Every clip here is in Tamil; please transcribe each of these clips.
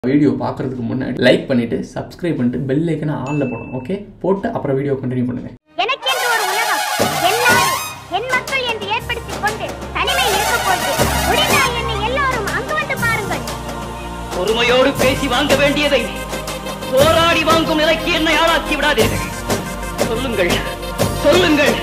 வீடியோ பார்க்கறதுக்கு முன்னாடி லைக் பண்ணிட்டு சப்ஸ்கிரைப் பண்ணிட்டு பெல் ஐகானை ஆன்ல போடுங்க. ஓகே, போட்டு அப்புறம் வீடியோ கண்டினியூ பண்ணுங்க. எனக்கென்று ஒரு உலகம், எல்லாரும் என் மக்கள் என்று ஏற்படுத்திக் கொண்டு தனிமை இருக்க போது முடிந்தால் என்னை எல்லாரும் அங்கு வந்து பாருங்கள். பொறுமையோடு பேசி வாங்க வேண்டியதை போராடி வாங்கும் நிலைக்கு என்னை ஆளாக்கி விடாதீர்கள். சொல்லுங்கள் சொல்லுங்கள்.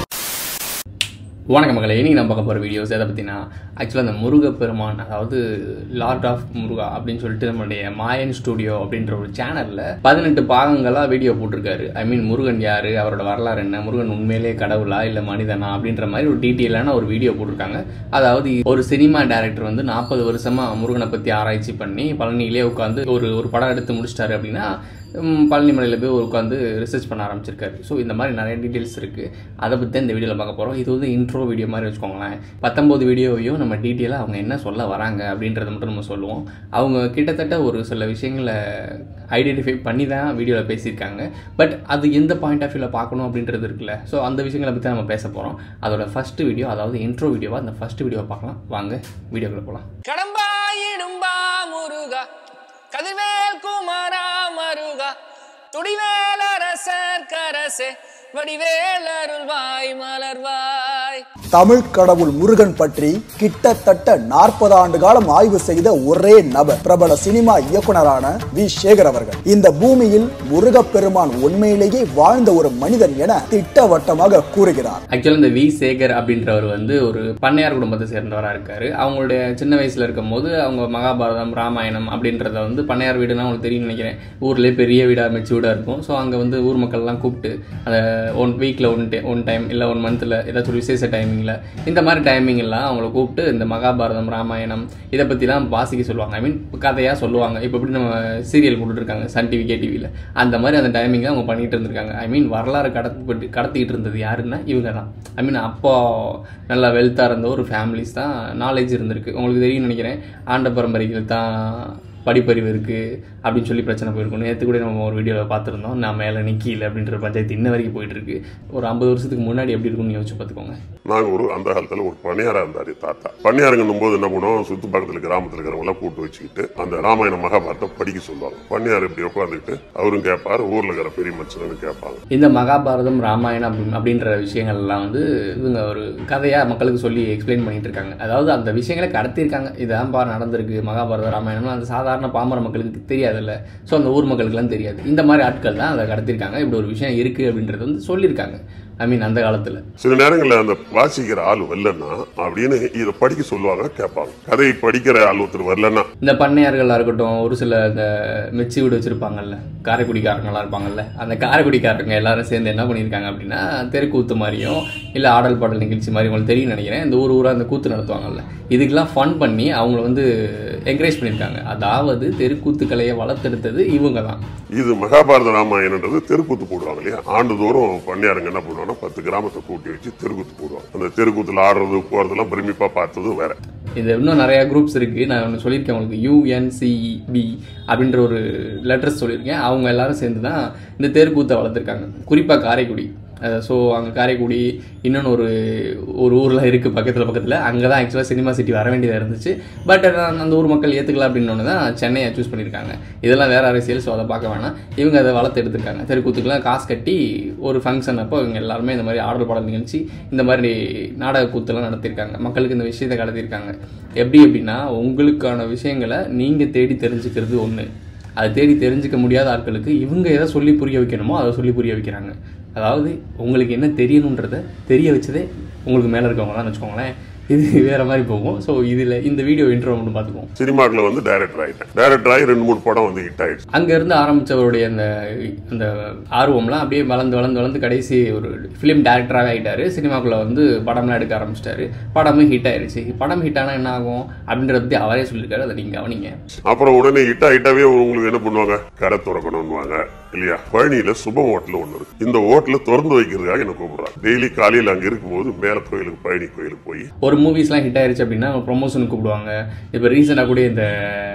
வணக்கம் மக்களை, இன்னைக்கு நம்ம பார்க்க போகிற வீடியோஸ் எதை பற்றினா ஆக்சுவலாக அந்த முருகப்பெருமான், அதாவது லார்ட் ஆஃப் முருகா அப்படின்னு சொல்லிட்டு நம்மளுடைய மாயன் ஸ்டுடியோ அப்படின்ற ஒரு சேனலில் 18 பாகங்களாக வீடியோ போட்டிருக்காரு. ஐ மீன் முருகன் யார், அவரோட வரலாறு என்ன, முருகன் உண்மையிலே கடவுளா இல்லை மனிதனா அப்படின்ற மாதிரி ஒரு டீட்டெயிலான ஒரு வீடியோ போட்டிருக்காங்க. அதாவது ஒரு சினிமா டைரக்டர் வந்து 40 வருஷமாக முருகனை பற்றி ஆராய்ச்சி பண்ணி பழனியிலே உட்காந்து ஒரு படம் எடுத்து முடிச்சிட்டாரு அப்படின்னா பழனி மலையில் போய் உட்காந்து ரிசர்ச் பண்ண ஆரம்பிச்சிருக்காரு. ஸோ இந்த மாதிரி நிறைய டீட்டெயில்ஸ் இருக்குது. அதை பற்றி இந்த வீடியோவில் பார்க்க போகிறோம். இது வந்து இன்ட்ரோ வீடியோ மாதிரி வச்சுக்கோங்களேன். 19 வீடியோவையும் நம்ம டீட்டெயிலாக அவங்க என்ன சொல்ல வராங்க அப்படின்றத மட்டும் நம்ம சொல்லுவோம். அவங்க கிட்டத்தட்ட ஒரு சில விஷயங்களை ஐடென்டிஃபை பண்ணி தான் வீடியோவில் பேசியிருக்காங்க. பட் அது எந்த பாயிண்ட் ஆஃப் வியூவில் பார்க்கணும் அப்படின்றது இருக்குல்ல. ஸோ அந்த விஷயங்களை பற்றி நம்ம பேச போகிறோம். அதோட ஃபர்ஸ்ட் வீடியோ, அதாவது இன்ட்ரோ வீடியோவாக அந்த ஃபர்ஸ்ட் வீடியோவை பார்க்கலாம். வாங்க வீடியோக்குள்ளே போகலாம். கடம்பா இடும்பா முருகா, கதிர்வேல் குமாரா மருகா, துடிவேல் அரசர் கரசே, வடிவேல் அருள்வாய் மலர்வாய். தமிழ் கடவுள் முருகன் பற்றி கிட்டத்தட்ட 40 ஆண்டு காலம் ஆய்வு செய்த ஒரே நபர் பிரபல சினிமா இயக்குனரான வி சேகர் அவர்கள். இந்த பூமியில் முருகப்பெருமான் உண்மையிலேயே வாழ்ந்த ஒரு மனிதன் என திட்டவட்டமாக கூறுகிறார். ஆக்சுவலாக இந்த வி சேகர் அப்படின்றவர் வந்து ஒரு பண்ணையார் குடும்பத்தை சேர்ந்தவராக இருக்காரு. அவங்களுடைய சின்ன வயசுல இருக்கும் போது அவங்க மகாபாரதம், ராமாயணம் அப்படின்றத வந்து பண்ணையார் வீடுனா அவங்களுக்கு தெரியும் நினைக்கிறேன். ஊர்லேயே பெரிய வீடாக மெச்சு வீடாக இருக்கும். ஸோ அங்கே வந்து ஊர் மக்கள்லாம் கூப்பிட்டு அதை 1 வீக்கில் ஒன் டைம் இல்லை 1 மந்த்தில் ஏதாச்சும் ஒரு விசேஷ டைமிங்கில் இந்த மாதிரி டைமிங்கெல்லாம் அவங்கள கூப்பிட்டு இந்த மகாபாரதம், ராமாயணம் இதை பற்றிலாம் வாசிக்க சொல்லுவாங்க. ஐ மீன் கதையாக சொல்லுவாங்க. இப்போ எப்படி நம்ம சீரியல் போட்டுருக்காங்க சன் டிவி, KTVயில், அந்த மாதிரி அந்த டைமிங்கில் அவங்க பண்ணிகிட்டு இருந்திருக்காங்க. ஐ மீன் வரலாறு கடத்திக்கிட்டு இருந்தது யாருன்னா இவங்க தான். ஐ மீன் அப்போ நல்லா வெல்த்தாக இருந்த ஒரு ஃபேமிலிஸ் தான் நாலேஜ் இருந்திருக்கு. உங்களுக்கு தெரியும் நினைக்கிறேன். ஆண்ட பரம்பரைகள் தான் படிப்பறிவு இருக்குது அப்படின்னு சொல்லி பிரச்சனை போயிருக்கணும். நேற்று கூட நம்ம ஒரு வீடியோவில் பார்த்துருந்தோம். நான் மேலே நிற்கல அப்படின்ற பஞ்சாயத்து இன்ன வரைக்கும் போயிட்டு இருக்கு. ஒரு 50 வருஷத்துக்கு முன்னாடி எப்படி இருக்குன்னு யோசிச்சு பார்த்துக்கோங்க. நாங்கள் அந்த காலத்தில் ஒரு பணியாரா இருந்தார் தாத்தா. பணியாருங்கன்னும் போது என்ன பண்ணுவோம், சுற்று பக்கத்தில் கிராமத்தில் இருக்கிறவங்களாம் கூட்டு வச்சுக்கிட்டு அந்த ராமாயண மகாபாரதம் படிக்க சொல்லுவாங்க. பணியார் இப்படி உட்காந்துக்கிட்டு அவரும் கேட்பாரு, ஊரில் இருக்கிற பெரிய மனுஷனும் கேட்பாங்க. இந்த மகாபாரதம், ராமாயணம் அப்படின்ற விஷயங்கள்லாம் வந்து இவங்க ஒரு கதையாக மக்களுக்கு சொல்லி எக்ஸ்பிளைன் பண்ணிட்டு இருக்காங்க. அதாவது அந்த விஷயங்களை கடத்திருக்காங்க. இதான் நடந்திருக்கு மகாபாரதம், ராமாயணம். அந்த சாதாரண பாமர மக்களுக்கு தெரியாதுல்ல. ஸோ அந்த ஊர் மக்களுக்குலாம் தெரியாது. இந்த மாதிரி ஆட்கள் தான் அதை கடத்திருக்காங்க. இப்படி ஒரு விஷயம் இருக்குது அப்படின்றது வந்து சொல்லியிருக்காங்க. ஐ மீன் அந்த காலத்தில் சில நேரங்களில் அந்த வாசிக்கிற ஆள் வரலன்னா அப்படின்னு இதை படிக்க சொல்லுவாங்க, கேட்பாங்க. கதையை படிக்கிற ஆள் ஒருத்தர் வரலன்னா இந்த பண்ணையார்களாக இருக்கட்டும், ஒரு சில இந்த மெச்சி வீடு வச்சுருப்பாங்கல்ல, காரைக்குடிக்காரங்களாம் இருப்பாங்கல்ல, அந்த காரைக்குடிக்காரங்க எல்லாரும் சேர்ந்து என்ன பண்ணியிருக்காங்க அப்படின்னா தெருக்கூத்து மாதிரியும் இல்லை ஆடல் பாடல் நிகழ்ச்சி மாதிரி, உங்களுக்கு தெரியும் நினைக்கிறேன். இந்த ஊராக அந்த கூத்து நடத்துவாங்கல்ல, இதுக்கெல்லாம் ஃபன் பண்ணி அவங்கள வந்து என்கரேஜ் பண்ணியிருக்காங்க. அதாவது தெருக்கூத்து கலையை வளர்த்தெடுத்தது இவங்க தான். இது மகாபாரத ராமாயணன்றது தெருக்கூத்து போடுவாங்க இல்லையா. ஆண்டுதோறும் பண்ணையாருங்க என்ன பண்ணுவாங்க, 10 கிராமத்தை கூட்டி வச்சு தெருக்கூத்து போடுவாங்க. அந்த தெருக்கூத்துல ஆடுறது போறதெல்லாம் பிரமிப்பா பார்த்தது வேற. இது இன்னும் நிறைய குரூப்ஸ் இருக்கு. நான் ஒன்று சொல்லியிருக்கேன் உங்களுக்கு, UNCEB அப்படின்ற ஒரு லெட்டர்ஸ் சொல்லியிருக்கேன். அவங்க எல்லாரும் சேர்ந்து தான் இந்த தெருக்கூத்தை வளர்த்துருக்காங்க, குறிப்பாக காரைக்குடி. ஸோ அங்கே காரைக்குடி இன்னொன்று ஒரு ஊரில் இருக்குது பக்கத்தில். அங்கே தான் ஆக்சுவலாக சினிமா சிட்டி வர வேண்டியதாக இருந்துச்சு. பட் அந்த ஊர் மக்கள் ஏற்றுக்கலாம் அப்படின்னு தான் சென்னையை சூஸ் பண்ணியிருக்காங்க. இதெல்லாம் வேறு அரசியல், ஸோ அதை பார்க்க வேணாம். இவங்க அதை வளர்த்து எடுத்துருக்காங்க. தெருக்கூத்துக்கெல்லாம் காசு கட்டி ஒரு ஃபங்க்ஷன் அப்போ இவங்க எல்லாருமே இந்த மாதிரி ஆடல் பாடல் நிகழ்ச்சி, இந்த மாதிரி நாடக கூத்தெல்லாம் நடத்தியிருக்காங்க. மக்களுக்கு இந்த விஷயத்தை கடத்தியிருக்காங்க. எப்படி அப்படின்னா, உங்களுக்கான விஷயங்களை நீங்கள் தேடி தெரிஞ்சுக்கிறது ஒன்று, அதை தேடி தெரிஞ்சுக்க முடியாத ஆட்களுக்கு இவங்க எதை சொல்லி புரிய வைக்கணுமோ அதை சொல்லி புரிய வைக்கிறாங்க. அதாவது உங்களுக்கு என்ன தெரியணுன்றதை தெரிய வச்சதே உங்களுக்கு மேலே இருக்கவங்க தான் வச்சுக்கோங்களேன். இது வேற மாதிரி போகும். ஸோ இதில் இந்த வீடியோ இன்ட்ரோ மட்டும் பார்த்துக்குவோம். சினிமாக்கில் வந்து டைரக்டர் ஆகி 2-3 படம் வந்து ஹிட் ஆயிடுச்சு. அங்கேருந்து ஆரம்பித்தவருடைய அந்த ஆர்வம்லாம் அப்படியே வளர்ந்து கடைசி ஒரு ஃபிலிம் டைரக்டராகவே ஆகிட்டாரு. சினிமாக்குள்ளே வந்து படம்லாம் எடுக்க ஆரம்பிச்சிட்டாரு. படமும் ஹிட் ஆயிடுச்சு. படம் ஹிட் ஆனால் என்ன ஆகும் அப்படின்றத பற்றி அவரே சொல்லியிருக்காரு. அதை நீங்கள் கவனிங்க. அப்புறம் உடனே ஹிட் ஆகிட்டாவே உங்களுக்கு என்ன பண்ணுவாங்க, கடை திறக்கணும்னுவாங்க இல்லையா. பழனியில சுபம் ஹோட்டல் ஒன்று இருக்கு. இந்த ஹோட்டலை திறந்து வைக்கிறதுக்காக என்ன கூப்பிடுறாங்க. டெய்லி காலையில் அங்கே இருக்கும்போது மேல கோயிலுக்கு, பழனி கோயிலுக்கு போய் ஒரு மூவிஸ்லாம் ஹிட் ஆயிடுச்சு அப்படின்னா ப்ரொமோஷனுக்கு கூப்பிடுவாங்க. இப்போ ரீசெண்டாக கூட இந்த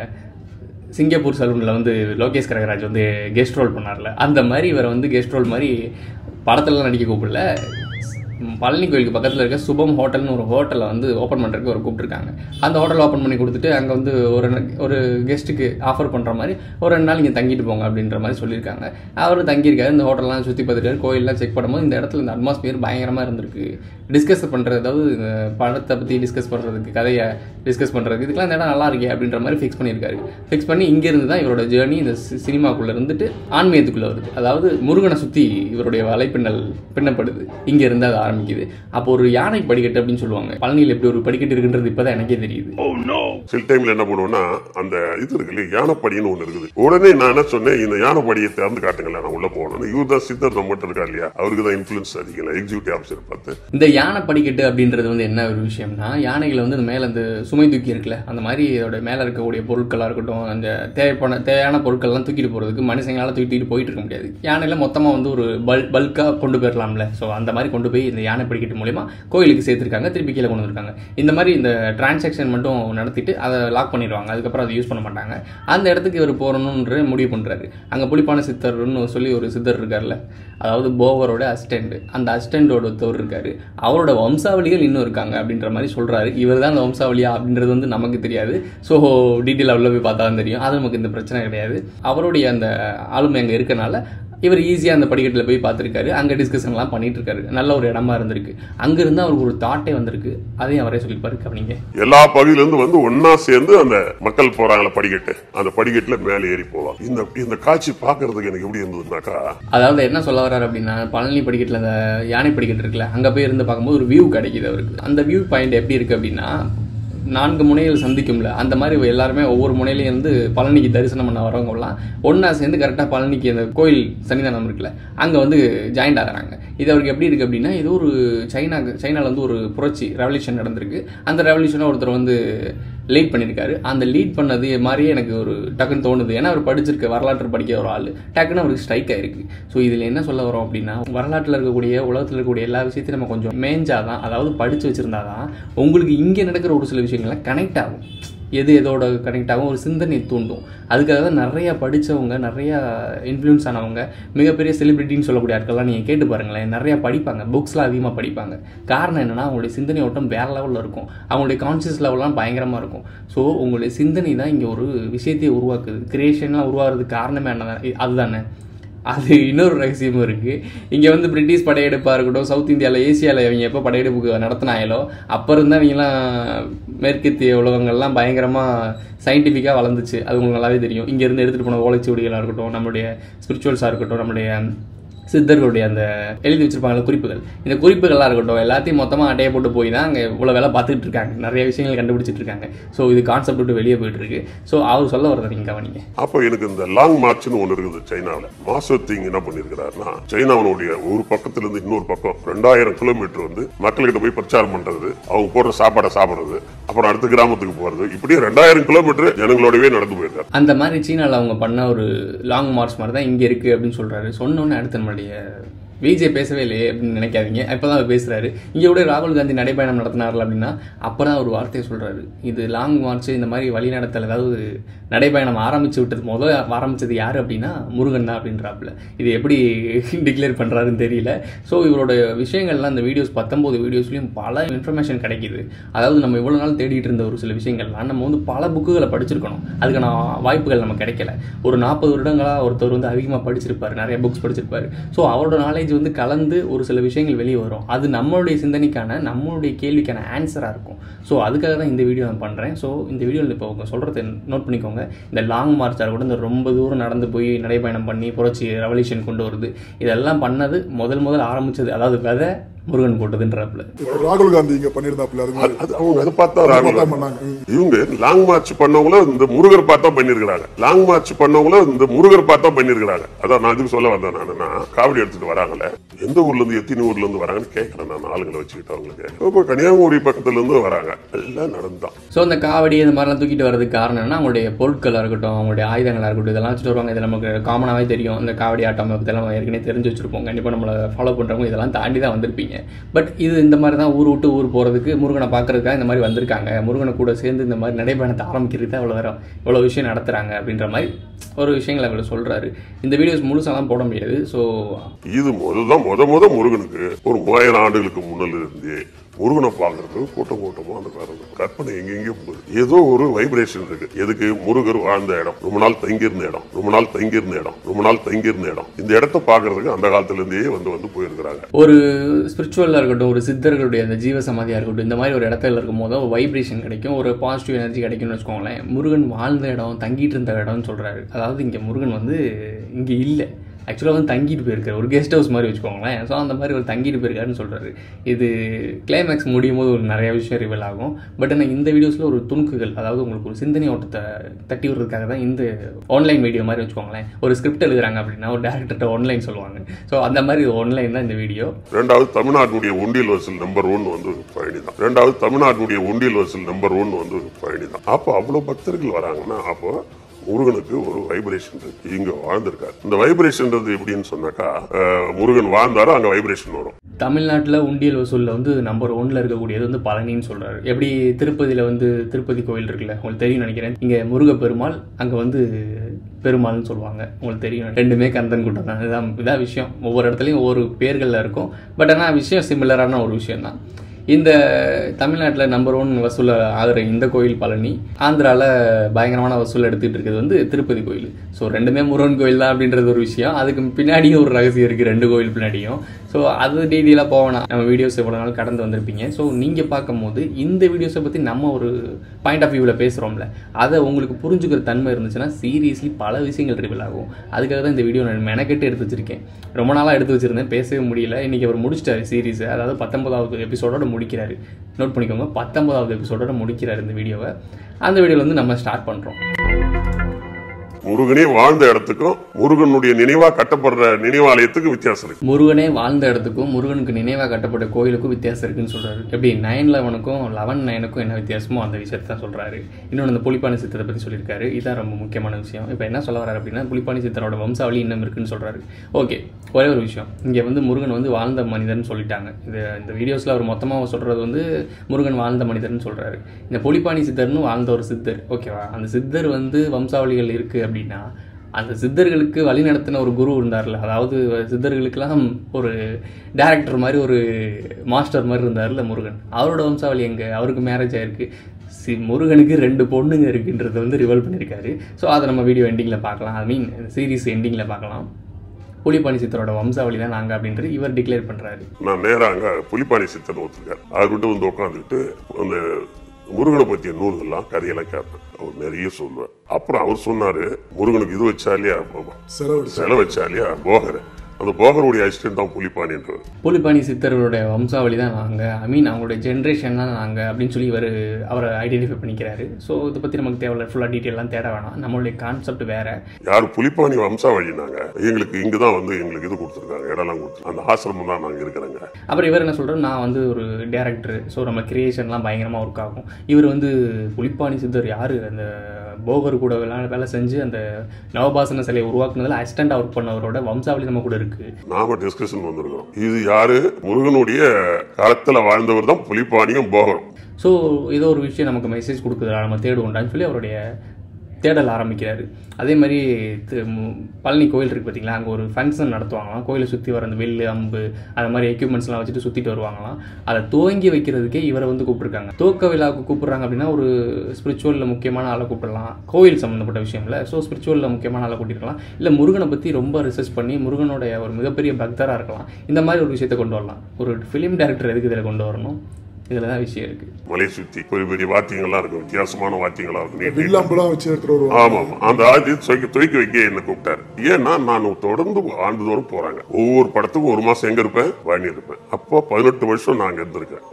சிங்கப்பூர் சலூனில் வந்து லோகேஷ் கனகராஜ் வந்து கெஸ்ட் ரோல் பண்ணார்ல, அந்த மாதிரி இவரை வந்து கெஸ்ட் ரோல் மாதிரி படத்துலலாம் நடிக்க கூப்பிடல, பழனி கோயிலுக்கு பக்கத்தில் இருக்க சுபம் ஹோட்டல்னு ஒரு ஹோட்டலை வந்து ஓப்பன் பண்ணுறதுக்கு ஒரு கூப்பிட்டுருக்காங்க. அந்த ஹோட்டல் ஓப்பன் பண்ணி கொடுத்துட்டு அங்கே வந்து ஒரு கெஸ்ட்டுக்கு ஆஃபர் பண்ணுற மாதிரி ஒரு 2 நாள் இங்கே தங்கிட்டு போங்க அப்படின்ற மாதிரி சொல்லியிருக்காங்க. அவர் தங்கியிருக்காரு, இந்த ஹோட்டல்லாம் சுற்றி பார்த்துட்டு கோயிலெலாம் செக் பண்ணும்போது இந்த இடத்துல இந்த அட்மாஸ்பியர் பயங்கரமாக இருந்திருக்கு. டிஸ்கஸ் பண்ணுறது, அதாவது இந்த படத்தை பற்றி டிஸ்கஸ் பண்ணுறதுக்கு, கதையை டிஸ்கஸ் பண்ணுறதுக்கு, இதுக்கெல்லாம் இந்த இடம் நல்லா இருக்கே அப்படின்ற மாதிரி ஃபிக்ஸ் பண்ணியிருக்காரு. ஃபிக்ஸ் பண்ணி இங்கேருந்து தான் இவரோட ஜேர்னி இந்த சினிமாக்குள்ளே இருந்துட்டு ஆன்மீகத்துக்குள்ளே வருது. அதாவது முருகனை சுற்றி இவருடைய வலைப்பின்னல் பின்னப்படுது, இங்கேருந்து அது ஆரம்பிக்குது. அப்போ ஒரு யானை படிக்கட்டு அப்படின்னு சொல்லுவாங்க. பழனியில் எப்படி ஒரு படிக்கட்டு இருக்குன்றது இப்போதான் எனக்கே தெரியுது. சில டைம்ல என்ன பண்ணுவோம்னா அந்த இது இருக்கு யானைப்படின்னு ஒண்ணு இருக்குது. உடனே நான் என்ன சொன்னேன், இந்த யானைப்படியை திறந்து காட்டுங்களேன், நான் உள்ள போகணும். இவர் தான் சித்தர் நம்மகிட்ட இருக்கா இல்லையா, அவருக்கு தான் இன்ஃபுளுன்ஸ் அதிகம், எக்ஸிக்யூட்டிவ் ஆஃபீஸர் பார்த்து. இந்த யானை படிக்கட்டு அப்படின்றது வந்து என்ன ஒரு விஷயம்னா, யானைகளை வந்து மேலே அந்த சுமை தூக்கி இருக்குல்ல, அந்த மாதிரி அதோட மேலே இருக்கக்கூடிய பொருட்களாக இருக்கட்டும், அந்த தேவையான பொருட்கள்லாம் தூக்கிட்டு போகிறதுக்கு மனுஷங்களால் தூக்கிட்டு போயிட்டு இருக்க முடியாது. யானையில மொத்தமாக வந்து ஒரு பல்காக கொண்டு போயிடலாம்ல. ஸோ அந்த மாதிரி கொண்டு போய் இந்த யானை படிக்கட்டு மூலமா கோயிலுக்கு சேர்த்துருக்காங்க, திருப்பி கீழே கொண்டு வந்திருக்காங்க. இந்த மாதிரி இந்த டிரான்சாக்ஷன் மட்டும் நடத்திட்டு அதை லாக் பண்ணிடுவாங்க, அதுக்கப்புறம் அதை யூஸ் பண்ண மாட்டாங்க. அந்த இடத்துக்கு இவர் போகணுன்ற முடிவு பண்ணுறாரு. அங்கே புலிப்பான சித்தர்னு சொல்லி ஒரு சித்தர் இருக்கார்ல, அதாவது போகரோட அசிஸ்டண்ட், அந்த அசிஸ்டண்டோட ஒருத்தவர் இருக்காரு, அவரோட வம்சாவளிகள் இன்னும் இருக்காங்க அப்படின்ற மாதிரி சொல்கிறாரு. இவர் தான் அந்த வம்சாவளியா அப்படின்றது வந்து நமக்கு தெரியாது. ஸோ டீட்டெயில் அவ்வளோ போய் பார்த்தா தான் தெரியும். அது நமக்கு இந்த பிரச்சனை கிடையாது. அவருடைய அந்த ஆளுமை அங்கே இருக்கனால இவர் ஈஸியாக அந்த படிக்கட்டில் போய் பார்த்துருக்காரு, அங்கே டிஸ்கஷன்லாம் பண்ணிட்டு இருக்காரு. நல்ல ஒரு இடமா இருந்திருக்கு. அங்கிருந்து அவருக்கு ஒரு தாட்டே வந்திருக்கு, அதையும் அவரே சொல்லிப்பாரு. கவனிங்க, எல்லா பகுதியிலிருந்து வந்து ஒன்னா சேர்ந்து அந்த மக்கள் போறாங்கள படிக்கட்டு, அந்த படிக்கட்டுல மேலே ஏறி போவாங்க. இந்த காட்சி பாக்குறதுக்கு எனக்கு எப்படி இருந்ததுனாக்கா, அதாவது என்ன சொல்ல வர்றாரு அப்படின்னா, பழனி படிக்கட்டில் அந்த யானை படிக்கட்டு இருக்குல்ல, அங்கே போய் இருந்து பார்க்கும்போது ஒரு வியூ கிடைக்குது அவருக்கு. அந்த வியூ பாயிண்ட் எப்படி இருக்கு அப்படின்னா, 4 முனைகள் சந்திக்கும்ல, அந்த மாதிரி எல்லாருமே ஒவ்வொரு முனையிலையும் இருந்து பழனிக்கு தரிசனம் பண்ண வரவங்கலாம் ஒன்றா சேர்ந்து கரெக்டாக பழனிக்கு அந்த கோயில் சன்னிதானம் இருக்குல்ல, அங்கே வந்து ஜாயிண்ட் ஆகிறாங்க. இது அவருக்கு எப்படி இருக்குது அப்படின்னா, ஏதோ ஒரு சைனாவில் வந்து ஒரு புரட்சி ரெவல்யூஷன் நடந்திருக்கு. அந்த ரெவல்யூஷனை ஒருத்தர் வந்து லீட் பண்ணியிருக்காரு. அந்த லீட் பண்ணது மாதிரியே எனக்கு ஒரு டக்குன்னு தோணுது. ஏன்னா அவர் படிச்சிருக்க, வரலாற்று படிக்க ஒரு ஆள், டக்குன்னு அவருக்கு ஸ்ட்ரைக் ஆயிருக்கு. ஸோ இதில் என்ன சொல்ல வரோம் அப்படின்னா, வரலாற்றில் இருக்கக்கூடிய, உலகத்தில் இருக்கக்கூடிய எல்லா விஷயத்தையும் நம்ம கொஞ்சம் மேஞ்சாதான், அதாவது படித்து வச்சுருந்தாதான் உங்களுக்கு இங்கே நடக்கிற ஒரு சில விஷயங்கள்லாம் கனெக்ட் ஆகும். எதோட கனெக்ட் ஆகும், ஒரு சிந்தனை தூண்டும். அதுக்காக தான் நிறையா படித்தவங்க, நிறையா இன்ஃப்ளூயன்ஸ் ஆனவங்க, மிகப்பெரிய செலிபிரிட்டின்னு சொல்லக்கூடிய ஆட்கள்லாம் நீங்கள் கேட்டு பாருங்களேன், நிறையா படிப்பாங்க, புக்ஸ்லாம் அதிகமாக படிப்பாங்க. காரணம் என்னென்னா, அவங்களுடைய சிந்தனை ஓட்டம் வேறு லெவலில் இருக்கும், அவங்களுடைய கான்சியஸ் லெவல்லாம் பயங்கரமாக இருக்கும். ஸோ உங்களுடைய சிந்தனை தான் இங்கே ஒரு விஷயத்தையே உருவாக்குது. கிரியேஷன்லாம் உருவாகிறதுக்கு காரணமே என்ன, அதுதானே. அது இன்னொரு ரகசியமும் இருக்குது. இங்கே வந்து பிரிட்டிஷ் படையெடுப்பாக இருக்கட்டும், சவுத் இந்தியாவில், ஏசியாவில் இவங்க எப்போ படையெடுப்புக்கு நடத்தினாங்களோ அப்போ இருந்தால் இவங்கெல்லாம் மேற்கத்திய உலகங்கள்லாம் பயங்கரமாக சயின்டிஃபிக்காக வளர்ந்துச்சு. அது உங்களுக்கு நல்லாவே தெரியும். இங்கேருந்து எடுத்துகிட்டு போன ஓலைச்சுவடிகளாக இருக்கட்டும், நம்மளுடைய ஸ்பிரிச்சுவல்ஸாக இருக்கட்டும், நம்மளுடைய சித்தர்களுடைய அந்த எழுதி வச்சிருப்பாங்க குறிப்புகள், இந்த குறிப்புகளாக இருக்கட்டும், எல்லாத்தையும் மொத்தமாக அட்டையை போட்டு போய் தான் அங்கே இவ்வளோ வேலை பார்த்துட்டு இருக்காங்க, நிறைய விஷயங்கள் கண்டுபிடிச்சிட்டு இருக்காங்க. ஸோ இது கான்செப்ட் விட்டு வெளியே போயிட்டு இருக்கு. ஸோ அவர் சொல்ல வரதை நீங்கள் கவனிங்க. அப்போ எனக்கு இந்த லாங் மார்ச்னு ஒன்று இருக்குது சைனாவில். மாசத்திங் என்ன பண்ணியிருக்கிறாருன்னா, சைனாவுடைய ஒரு பக்கத்திலிருந்து இன்னொரு பக்கம் 2000 கிலோமீட்டர் வந்து மக்கள்கிட்ட போய் பிரச்சாரம் பண்றது, அவங்க போடுற சாப்பாடை சாப்பிட்றது, அப்புறம் அடுத்த கிராமத்துக்கு போறது, இப்படியே 2000 கிலோமீட்டர் ஜனங்களோடவே நடந்து போயிருக்காரு. அந்த மாதிரி சீனாவில் அவங்க பண்ண ஒரு லாங் மார்ச் மாதிரி தான் இங்கே இருக்குது அப்படின்னு சொல்கிறாரு. சொன்னோன்னே அடுத்த நம்மளுடைய விஜய் பேசவே இல்லையே அப்படின்னு நினைக்காதீங்க, இப்போ தான் அவர் பேசுகிறாரு. இங்கே கூட ராகுல் காந்தி நடைப்பயணம் நடத்தினார்ல அப்படின்னா அப்போ தான் ஒரு வார்த்தையை சொல்கிறாரு, இது லாங் மார்ச், இந்த மாதிரி வழி நடத்தல், அதாவது நடைப்பயணம் ஆரம்பித்தது யார் அப்படின்னா முருகன் தான் அப்படின்றாப்புல. இது எப்படி டிக்ளேர் பண்ணுறாருன்னு தெரியல. ஸோ இவரோட விஷயங்கள்லாம் இந்த வீடியோஸ் 19 வீடியோஸ்லையும் பல இன்ஃபர்மேஷன் கிடைக்கிது. அதாவது நம்ம இவ்வளோ நாள் தேடிட்டு இருந்த ஒரு சில விஷயங்கள்லாம் நம்ம வந்து பல புக்குகளை படிச்சிருக்கணும், அதுக்கான வாய்ப்புகள் நமக்கு கிடைக்கல. ஒரு 40 வருடங்களாக ஒருத்தர் வந்து அதிகமாக படிச்சிருப்பார், நிறைய புக்ஸ் படிச்சிருப்பார். ஸோ அவரோட நாலேஜ் வந்து கலந்து ஒரு சில விஷயங்கள் வெளியே வரும், அது நம்மளுடைய சிந்தனைக்கான, நம்மளுடைய கேள்விக்கான ஆன்சராக இருக்கும். ஸோ அதுக்காக தான் இந்த வீடியோ நான் பண்ணுறேன். ஸோ இந்த வீடியோவில் இப்போ அவங்க சொல்கிறத நோட் பண்ணிக்கோங்க. இந்த லாங் மார்ச்சாக கூட இந்த ரொம்ப தூரம் நடந்து போய் நடைபயணம் பண்ணி புரட்சி ரெவல்யூஷன் கொண்டு வருது, இதெல்லாம் பண்ணது முதல் ஆரம்பிச்சது, அதாவது விதை முருகன் போட்டதுன்றாப்புல. ராகுல் காந்தி இங்க பண்ணிருந்தாப்புல, அவங்க அதை பார்த்தா இவங்க லாங் மார்ச் பண்ணவங்களும் இந்த முருகர் பார்த்தா பண்ணிருக்காங்க, லாங் மார்ச் பண்ணவங்களும் இந்த முருகர் பார்த்தா பண்ணிருக்காங்க. அதான் நான் இதுக்கு சொல்ல வந்தேன். நானுன்னா காவடி எடுத்துட்டு வராங்கல்ல, எந்த ஊர்ல இருந்து எத்தனை ஊர்ல இருந்து வராங்கன்னு கேட்கறேன் நான் ஆளுங்களை வச்சுக்கிட்டு. அவங்களுக்கு இப்போ கன்னியாகுமரி பக்கத்துல இருந்து வராங்க, எல்லாம் நடந்தான். ஸோ அந்த காவடி இந்த மாதிரிலாம் தூக்கிட்டு வரதுக்கு காரணம்னா அவங்களுடைய பொருட்களாக இருக்கட்டும், அவங்களுடைய ஆயுதங்களாக இருக்கட்டும், இதெல்லாம் வச்சுட்டு வருவாங்க. இது நமக்கு காமனாகவே தெரியும். இந்த காவடி ஆட்டம் இதெல்லாம் ஏற்கனவே தெரிஞ்சு வச்சிருப்போம். கண்டிப்பாக நம்மளை ஃபாலோ பண்ணுறவங்க இதெல்லாம் தாண்டி தான் வந்திருப்பீங்க. பார்த்துருப்பீங்க. பட் இது இந்த மாதிரி தான் ஊர் விட்டு ஊர் போகிறதுக்கு முருகனை பார்க்குறதுக்காக இந்த மாதிரி வந்திருக்காங்க, முருகனை கூட சேர்ந்து இந்த மாதிரி நடைபயணத்தை ஆரம்பிக்கிறது இவ்வளோ விஷயம் நடத்துகிறாங்க அப்படின்ற மாதிரி ஒரு விஷயங்களை அவர் சொல்கிறாரு. இந்த வீடியோஸ் முழுசாலாம் போட முடியாது. ஸோ இது முருகனுக்கு ஒரு 3000 ஆண்டுகளுக்கு முன்னில் இருந்து முருகனை பார்க்கறதுக்கு கூட்டமா அந்த கற்பனை எங்கெங்கே போகுது. ஏதோ ஒரு வைப்ரேஷன் இருக்கு. எதுக்கு? முருகர் வாழ்ந்த இடம், ரொம்ப நாள் தங்கியிருந்த இடம், இந்த இடத்த பார்க்கறதுக்கு அந்த காலத்துல இருந்தே வந்து போயிருக்கிறாங்க. ஒரு ஸ்பிரிச்சுவலா இருக்கட்டும், ஒரு சித்தர்களுடைய அந்த ஜீவ சமாதியா இருக்கட்டும், இந்த மாதிரி ஒரு இடத்துல இருக்கும் போது ஒரு வைப்ரேஷன் கிடைக்கும், ஒரு பாசிட்டிவ் எனர்ஜி கிடைக்கும்னு வச்சுக்கோங்களேன். முருகன் வாழ்ந்த இடம், தங்கிட்டு இருந்த இடம்னு சொல்றாரு. அதாவது இங்க முருகன் வந்து இங்க இல்லை, ஆக்சுவலாக வந்து தங்கிட்டு போயிருக்காரு, ஒரு கெஸ்ட் ஹவுஸ் மாதிரி வச்சுக்கோங்களேன். ஸோ அந்த மாதிரி ஒரு தங்கிட்டு போயிருக்காருன்னு சொல்கிறாரு. இது கிளைமேக்ஸ் முடியும் போது ஒரு நிறைய விஷயம் ரிவீல் ஆகும். பட் ஆனால் இந்த வீடியோஸில் ஒரு துணுக்குகள், அதாவது உங்களுக்கு ஒரு சிந்தனை ஓட்டத்தை தட்டி விடுறதுக்காக தான் இந்த ஆன்லைன் வீடியோ மாதிரி வச்சுக்கோங்களேன். ஒரு ஸ்கிரிப்ட் எழுதுறாங்க அப்படின்னா ஒரு டேரக்டர்கிட்ட ஆன்லைன் சொல்லுவாங்க. ஸோ அந்த மாதிரி ஆன்லைன் தான் இந்த வீடியோ. ரெண்டாவது தமிழ்நாட்டுடைய ஒண்டியல் வசூல் நம்பர் 1 வந்து பழனி தான். அப்போ அவ்வளோ பக்தர்கள் வராங்கன்னா அப்போ முருகனுக்கு ஒரு வைப்ரேஷன் இருக்கு, இங்க வாழ்ந்திருக்காரு. இந்த வைப்ரேஷன் எப்படின்னு சொன்னாக்கா, முருகன் வாழ்ந்தாரோ அங்க வைப்ரேஷன் வரும். தமிழ்நாட்டில் உண்டியல் வசூலில் வந்து நம்பர் 1 இருக்கக்கூடியது வந்து பழனின்னு சொல்றாரு. எப்படி திருப்பதியில் வந்து திருப்பதி கோயில் இருக்குல்ல, உங்களுக்கு தெரியும் நினைக்கிறேன். இங்கே முருகப்பெருமாள், அங்கே வந்து பெருமாள்னு சொல்லுவாங்க, உங்களுக்கு தெரியும். ரெண்டுமே கந்தன் கூட்டம் தான். இதான் விஷயம். ஒவ்வொரு இடத்துலையும் ஒவ்வொரு பேர்களில் இருக்கும். பட் ஆனால் விஷயம் சிமிலரான ஒரு விஷயம் தான். இந்த தமிழ்நாட்டில் நம்பர் 1 வசூல் ஆகிற இந்த கோயில் பழனி, ஆந்திராவில் பயங்கரமான வசூல் எடுத்துகிட்டு இருக்கிறது வந்து திருப்பதி கோயில். ஸோ ரெண்டுமே முருகன் கோயில் தான் அப்படின்றது ஒரு விஷயம். அதுக்கு பின்னாடியும் ஒரு ரகசியம் இருக்குது, 2 கோயில் பின்னாடியும். ஸோ அது டீட்டெயிலாக போவேணாம், நம்ம வீடியோஸ் எவ்வளோ நாள் கடந்து வந்திருப்பீங்க. ஸோ நீங்கள் பார்க்கும்போது இந்த வீடியோஸை பற்றி நம்ம ஒரு பாயிண்ட் ஆஃப் வியூவில் பேசுகிறோம்ல, அதை உங்களுக்கு புரிஞ்சுக்கிற தன்மை இருந்துச்சுன்னா சீரியஸ்லி பல விஷயங்கள் ரிவீல் ஆகும். அதுக்காக தான் இந்த வீடியோ நான் மெனக்கெட்டு எடுத்து வச்சிருக்கேன். ரொம்ப நாளாக எடுத்து வச்சிருந்தேன், பேசவே முடியல. இன்றைக்கி அவர் முடிச்சிட்டாரு சீரீஸை, அதாவது 19வது எபிசோடோட முடிக்கிறாரு. நோட் பண்ணிக்கோங்க, 19வது எபிசோடோட முடிக்கிறாரு இந்த வீடியோவை. அந்த வீடியோவில் வந்து நம்ம ஸ்டார்ட் பண்ணுறோம். முருகனே வாழ்ந்த இடத்துக்கும் முருகனுடைய நினைவா கட்டப்படுற நினைவாலயத்துக்கு வித்தியாசம் இருக்கு. முருகனே வாழ்ந்த இடத்துக்கும் முருகனுக்கு நினைவா கட்டப்பட்ட கோயிலுக்கும் வித்தியாசம் இருக்குன்னு சொல்றாரு. எப்படி 9/11க்கும் 11/9க்கும் என்ன வித்தியாசமோ அந்த விஷயத்தை தான் சொல்றாரு. இன்னொன்று அந்த புலிப்பாணி சித்தரை பற்றி சொல்லியிருக்காரு. இதுதான் ரொம்ப முக்கியமான விஷயம். இப்போ என்ன சொல்ல வர்றாரு அப்படின்னா, புலிப்பாணி சித்தரோட வம்சாவளி இன்னும் இருக்குன்னு சொல்றாரு. ஓகே, ஒரே ஒரு விஷயம், இங்கே வந்து முருகன் வந்து வாழ்ந்த மனிதர்னு சொல்லிட்டாங்க. இந்த வீடியோஸில் அவர் மொத்தமாக சொல்றது வந்து முருகன் வாழ்ந்த மனிதர்னு சொல்றாரு. இந்த புலிப்பாணி சித்தர்னு வாழ்ந்த ஒரு சித்தர், ஓகேவா? அந்த சித்தர் வந்து வம்சாவளிகள் இருக்கு அப்படின்னா அந்த சித்தர்களுக்கு வழி நடத்தின ஒரு குரு இருந்தார்ல, அதாவது சித்தர்களுக்கெல்லாம் ஒரு டைரக்டர் மாதிரி, ஒரு மாஸ்டர் மாதிரி இருந்தார்ல முருகன். அவரோட வம்சாவளி எங்கே? அவருக்கு மேரேஜ் ஆயிருக்கு. முருகனுக்கு 2 பொண்ணுங்க இருக்குன்றதை வந்து ரிவீல் பண்ணியிருக்காரு. ஸோ அதை நம்ம வீடியோ எண்டிங்கில் பார்க்கலாம், ஐ மீன் சீரீஸ் எண்டிங்கில் பார்க்கலாம். புலிப்பாணி சித்தரோட வம்சாவளி தான் நாங்கள் அப்படின்றது இவர் டிக்ளேர் பண்ணுறாரு. நான் நேராக அங்கே புலிப்பாணி சித்தர் ஒருத்தருக்காரு, அவர்கிட்ட வந்து உட்காந்துக்கிட்டு அந்த முருகனை பற்றிய நூல்கள்லாம் கதையெல்லாம் கேட்பேன். அவர் நிறைய சொல்லுவார். அப்புறம் அவர் சொன்னாரு, முருகனுக்கு இது வச்சாலியா, செலவு வச்சாலியா போகர், அந்த போகருடைய அசிஸ்டன்ட் தான் புலிப்பாணின்றவர். புலிப்பாணி சித்தர்களுடைய வம்சாவளி தான் நாங்கள், ஐ மீன் அவங்களுடைய ஜென்ரேஷன் தான் நாங்கள் அப்படின்னு சொல்லி அவரை ஐடென்டிஃபை பண்ணிக்கிறாரு. ஸோ இதை பற்றி நமக்கு தேவையில்ல, ஃபுல்லாக டீட்டெயிலாம் தேட வேணாம். நம்மளுடைய கான்செப்ட் வேற. யார் புலிப்பாணி வம்சாவளினாங்க, எங்களுக்கு இங்கே தான் வந்து எங்களுக்கு இது கொடுத்துருக்காங்க, இடம்லாம் கொடுத்துருக்காங்க, அந்த ஆசிரமம் தான் நாங்கள் இருக்கிறாங்க. அப்புறம் இவர் என்ன சொல்கிறார், நான் வந்து ஒரு டேரக்டர், ஸோ நம்ம கிரியேஷன்லாம் பயங்கரமாக ஒர்க் ஆகும். இவர் வந்து புலிப்பாணி சித்தர் யார், அந்த போகர் கூட வேலை செஞ்சு அந்த நவபாசன சிலையை உருவாக்குனதில் அசிஸ்டண்டா ஒர்க் பண்ணவரோட வம்சாவளி நம்ம கூட இருக்கு. நாம டிஸ்கஷன் வந்திருக்கோம். இது யாரு? முருகனுடைய காலத்துல வாழ்ந்தவர் தான் புலிப்பாணியும் போகரும். ஸோ ஏதோ ஒரு விஷயம் நமக்கு மெசேஜ் கொடுக்குறா, நம்ம தேடுவோண்டான்னு சொல்லி அவருடைய தேடல் ஆரம்பிக்கிறாரு. அதே மாதிரி பழனி கோயில் இருக்குது பார்த்தீங்களா, அங்கே ஒரு ஃபங்க்ஷன் நடத்துவாங்களாம். கோயிலை சுற்றி வர அந்த வில்லு, அம்பு, அந்த மாதிரி எக்யூப்மெண்ட்ஸ்லாம் வச்சுட்டு சுற்றிட்டு வருவாங்களாம். அதை துவங்கி வைக்கிறதுக்கே இவரை வந்து கூப்பிட்டுருக்காங்க. துவக்க விழாவுக்கு கூப்பிட்றாங்க அப்படின்னா ஒரு ஸ்பிரிச்சுவலில் முக்கியமான ஆளை கூப்பிடலாம், கோயில் சம்மந்தப்பட்ட விஷயம் இல்லை. ஸோ ஸ்பிரிச்சுவலில் முக்கியமான ஆளை கூட்டிருக்கலாம், இல்லை முருகனை பற்றி ரொம்ப ரிசர்ச் பண்ணி முருகனுடைய ஒரு மிகப்பெரிய பக்தராக இருக்கலாம். இந்த மாதிரி ஒரு விஷயத்தை கொண்டு வரலாம். ஒரு ஃபிலிம் டைரக்டர் எதுக்கு இதில் கொண்டு வரணும்? இதுல தான் விஷயம் இருக்கு. மலை சுத்தி பெரிய பெரிய வாத்தியங்கள்லாம் இருக்கும், வித்தியாசமான வாத்தியங்களா இருக்கும். ஆமா, அந்த ஆதியத்தை துவக்கி வைக்க என்ன கூப்பிட்டாரு. ஏன்னா நான் தொடர்ந்து ஆண்டுதோறும் போறாங்க. ஒவ்வொரு படத்துக்கும் 1 மாசம் எங்க இருப்பேன், வாங்கி இருப்பேன். அப்போ 18 வருஷம் நாங்க இருந்திருக்கேன்.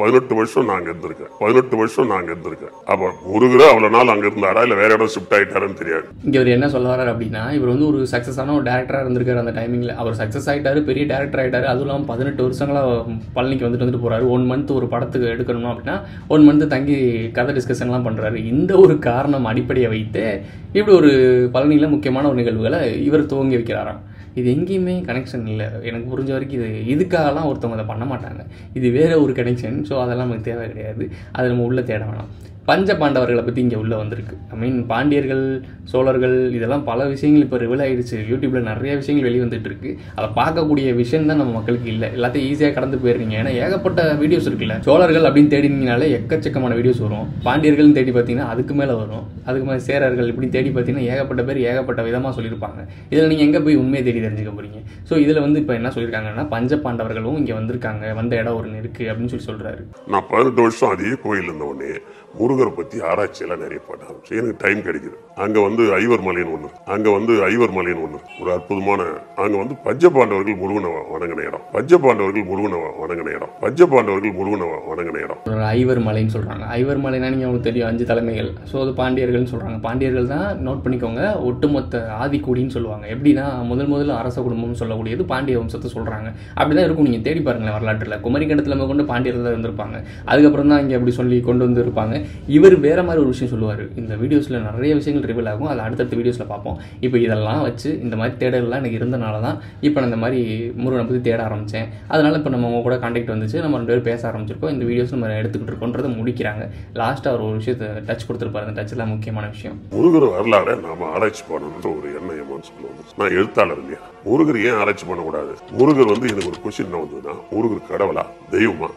அப்ப முருகர் அவ்வளவு நாள் அங்க இருந்தாரா, இல்ல வேற இடம் ஷிஃப்ட் ஆயிட்டாருன்னு தெரியாது. இங்க அவர் என்ன சொல்ல வர்றாரு அப்படின்னா, இவர் வந்து ஒரு சக்சஸான ஒரு டேரக்டரா இருந்திருக்காரு. அந்த டைமிங்ல அவர் சக்சஸ் ஆயிட்டாரு, பெரிய டேரக்டர் ஆயிட்டாரு. அதுவும் இல்லாமல் 18 வருஷங்களா பழனிக்கு வந்துட்டு போறாரு. 1 மந்த் ஒரு படத்துக்கு எடுக்கணும் அப்படின்னா 1 மந்த் தங்கி கதை டிஸ்கஷன்லாம் பண்றாரு. இந்த ஒரு காரணம் அடிப்படையை வைத்து இப்படி ஒரு பழனியில முக்கியமான ஒரு நிகழ்வுகளை இவர் துவங்கி வைக்கிறாராம். இது எங்கேயுமே கனெக்ஷன் இல்லை. எனக்கு புரிஞ்ச வரைக்கும் இதுக்காகலாம் ஒருத்தவங்க அதை பண்ண மாட்டாங்க. இது வேறு ஒரு கனெக்ஷன். ஸோ அதெல்லாம் நமக்கு தேவை கிடையாது. அதை நம்ம உள்ளே தேட வேணாம். பஞ்ச பாண்டவர்களை பற்றி இங்கே உள்ளே வந்திருக்கு. பாண்டியர்கள், சோழர்கள், இதெல்லாம் பல விஷயங்கள் இப்போ ரிவீல் ஆகிடுச்சு. யூடியூப்பில் நிறைய விஷயங்கள் வெளியே வந்துட்டு இருக்கு. அதை பார்க்கக்கூடிய விஷயம் தான் நம்ம மக்களுக்கு இல்லை. எல்லாத்தையும் ஈஸியாக கடந்து போயிடுறீங்க. ஏன்னா ஏகப்பட்ட வீடியோஸ் இருக்குல்ல. சோழர்கள் அப்படின்னு தேடினீங்கனாலே எக்கச்சக்கமான வீடியோஸ் வரும். பாண்டியர்கள்னு தேடி பார்த்தீங்கன்னா அதுக்கு மேலே வரும். அதுக்கு மேலே சேரர்கள் இப்படி தேடி பார்த்தீங்கன்னா ஏகப்பட்ட பேர் ஏகப்பட்ட விதமாக சொல்லியிருப்பாங்க. இதில் நீங்கள் எங்கே போய் உண்மையை தேடி தெரிஞ்சுக்க போகிறீங்க? ஸோ இதில் இப்போ என்ன சொல்லியிருக்காங்கன்னா பஞ்ச பாண்டவர்களும் இங்கே வந்திருக்காங்க, வந்த இடம் ஒன்று இருக்குது அப்படின்னு சொல்கிறாரு. நான் 18 வருஷம் அதே கோயில் இருந்த உடனே முருகரை பற்றி ஆராய்ச்சியெல்லாம் நிறைய பண்ண ஆரம்பிச்சு. எனக்கு டைம் கிடைக்குது. அங்கே ஐவர் மலைன்னு ஒன்று ஒரு அற்புதமான, அங்கே பஞ்சபாண்டவர்கள் முருகனை வணங்கின இடம். பஞ்சபாண்டவர்கள் முருகனை வணங்கின இடம் ஒரு ஐவர் மலைன்னு சொல்கிறாங்க. ஐவர் மலைனா நீங்கள் உங்களுக்கு தெரியும், 5 தலைமைகள். ஸோ அது பாண்டியர்கள்னு சொல்கிறாங்க. பாண்டியர்கள் தான், நோட் பண்ணிக்கோங்க, ஒட்டுமொத்த ஆதிக்குடின்னு சொல்லுவாங்க. எப்படின்னா முதல் அரச குடும்பம்னு சொல்லக்கூடியது பாண்டிய வம்சத்தை சொல்கிறாங்க. அப்படி தான் இருக்கும். நீங்கள் தேடி பாருங்களேன் வரலாற்றில். குமரிக்கண்டத்தில் கொண்டு பாண்டியர்கள் தான் இருந்திருப்பாங்க. அதுக்கப்புறம் தான் இங்கே அப்படி சொல்லி கொண்டு வந்து இருப்பாங்க. இவர் வேற மாதிரி ஒரு விஷயம் சொல்லுவார். இந்த வீடியோஸில் நிறைய விஷயங்கள் ரிவீல் ஆகும். அதை அடுத்தடுத்த வீடியோஸில் பார்ப்போம். இப்போ இதெல்லாம் வச்சு இந்த மாதிரி தேடலாம் எனக்கு இருந்தனால தான் இப்போ நான் இந்த மாதிரி முருகனை பற்றி தேட ஆரம்பித்தேன். அதனால் இப்போ நம்ம உங்க கூட கான்டாக்ட் வந்துச்சு. நம்ம 2 பேர் பேச ஆரம்பிச்சிருக்கோம். இந்த வீடியோஸ் நம்ம எடுத்துக்கிட்டு இருக்கோன்றதை முடிக்கிறாங்க. லாஸ்ட்டாக அவர் ஒரு விஷயத்தை டச் கொடுத்துருப்பாரு. அந்த டச் தான் முக்கியமான விஷயம். முருகர் வரலாறு நாம ஆராய்ச்சி பண்ணணுன்ற ஒரு எண்ணம் ஏமான்னு சொல்லுவாங்க. நான் எழுத்தாளர் இல்லையா, முருகர் ஏன் ஆராய்ச்சி பண்ணக்கூடாது? முருகர் எனக்கு ஒரு கொஸ்டின் என்ன வந்ததுன்னா, முருகர் கடவுளா தெய்வமா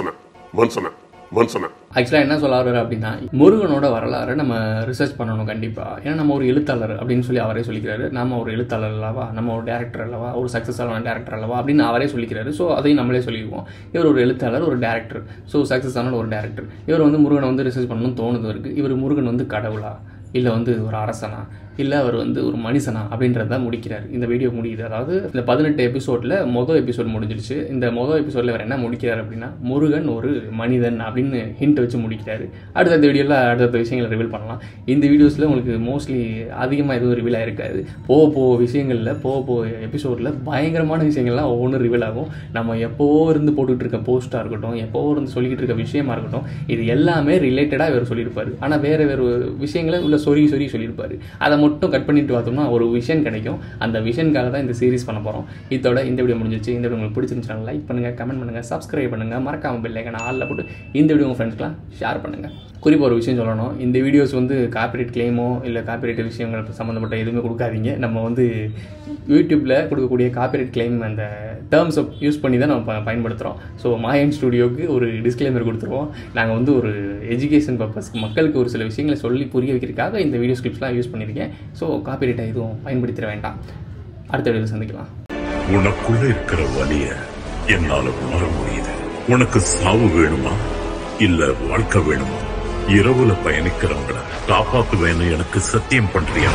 மனுஷனா? ஆக்சுவலாக என்ன சொல்ல வர்றாரு அப்படின்னா, முருகனோட வரலாறு நம்ம ரிசர்ச் பண்ணணும் கண்டிப்பாக. ஏன்னா நம்ம ஒரு எழுத்தாளர் அப்படின்னு சொல்லி அவரே சொல்லிக்கிறாரு. நம்ம ஒரு எழுத்தாளர் அல்லவா, நம்ம ஒரு டேரக்டர் அல்லவா, ஒரு சக்ஸஸான டேரக்டர் அல்லவா அப்படின்னு அவரே சொல்லிக்கிறாரு. ஸோ அதையும் நம்மளே சொல்லிக்குவோம். இவர் ஒரு எழுத்தாளர், ஒரு டேரக்டர், ஸோ சக்ஸஸான ஒரு டேரக்டர். இவர் முருகனை ரிசர்ச் பண்ணணும்னு தோணுது இருக்கு. இவர் முருகன் கடவுளா, இல்லை ஒரு அரசனா, இல்லை அவர் ஒரு மனுஷனா அப்படின்றத முடிக்கிறார். இந்த வீடியோ முடியுது. அதாவது இந்த 18 எபிசோடில் மொதல் எபிசோட் முடிஞ்சிருச்சு. இந்த மொதல் எபிசோடில் அவர் என்ன முடிக்கிறார் அப்படின்னா, முருகன் ஒரு மனிதன் அப்படின்னு ஹிண்ட் வச்சு முடிக்கிறாரு. அடுத்த வீடியோவில் அடுத்த விஷயங்களை ரிவீல் பண்ணலாம். இந்த வீடியோஸில் உங்களுக்கு மோஸ்ட்லி அதிகமாக எதுவும் ரிவீல் ஆகிருக்காது. போக விஷயங்களில் எபிசோடில் பயங்கரமான விஷயங்கள்லாம் ஒவ்வொன்றும் ரிவீல் ஆகும். நம்ம எப்போவோ இருந்து போட்டுக்கிட்டு இருக்க போஸ்ட்டாக இருக்கட்டும், எப்போவோ இருந்து சொல்லிக்கிட்டு இருக்க விஷயமா இருக்கட்டும், இது எல்லாமே ரிலேட்டடாக இவர் சொல்லியிருப்பார். ஆனால் வேறு விஷயங்களை உள்ள சொறி சொல்லியிருப்பார். அதை மட்டும் கட் பண்ணிட்டு பார்த்தோம்னா ஒரு விஷன் கிடைக்கும். அந்த விஷனுக்காக தான் இந்த சீரிஸ் பண்ண போகிறோம். இதோட இந்த வீடியோ முடிஞ்சிச்சு. இந்த வீடியோ உங்களுக்கு பிடிச்சிருந்துச்சுன்னா லைக் பண்ணுங்கள், கமெண்ட் பண்ணுங்கள், சப்ஸ்கிரைப் பண்ணுங்கள், மறக்காம பெல் ஐகானை ஆல்ல போட்டு இந்த வீடியோ உங்கள் ஃப்ரெண்ட்ஸ்க்குலாம் ஷேர் பண்ணுங்கள். குறிப்பாக ஒரு விஷயம் சொல்லணும், இந்த வீடியோஸ் காப்பிரைட் கிளைமோ இல்லை காப்பிரைட் விஷயங்கள் சம்மந்தப்பட்ட எதுவுமே கொடுக்காதீங்க. நம்ம யூடியூப்பில் கொடுக்கக்கூடிய காப்பிரைட் கிளைம் அந்த டேர்ம்ஸை யூஸ் பண்ணி தான் நம்ம பயன்படுத்துகிறோம். ஸோ மாயன் ஸ்டுடியோவுக்கு ஒரு டிஸ்க்ளைமர் கொடுத்துருவோம். நாங்கள் ஒரு எஜுகேஷன் பர்பஸ்க்கு மக்களுக்கு ஒரு சில விஷயங்களை சொல்லி புரிய வைக்கிறதுக்காக இந்த வீடியோ ஸ்கிரிப்ட்ஸ்லாம் யூஸ் பண்ணியிருக்கேன். ஸோ காப்பிரைட்டை எதுவும் பயன்படுத்திட வேண்டாம். அடுத்த வீடியோவில் சந்திக்கலாம். உனக்குள்ள இருக்கிற வலிய என்னால உணர முடியுது. உனக்கு சாவு வேணுமா இல்ல வாழ்க்கை வேணுமா? இரவுல பயணிக்கிறவங்கள காப்பாத்துவேன்னு எனக்கு சத்தியம் பண்றியா?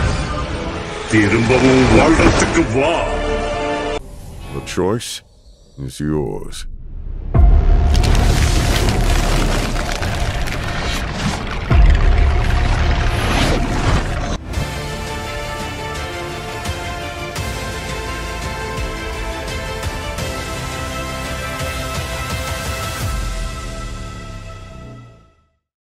திரும்பவும் வாழ்றதுக்கு வா. The choice is yours.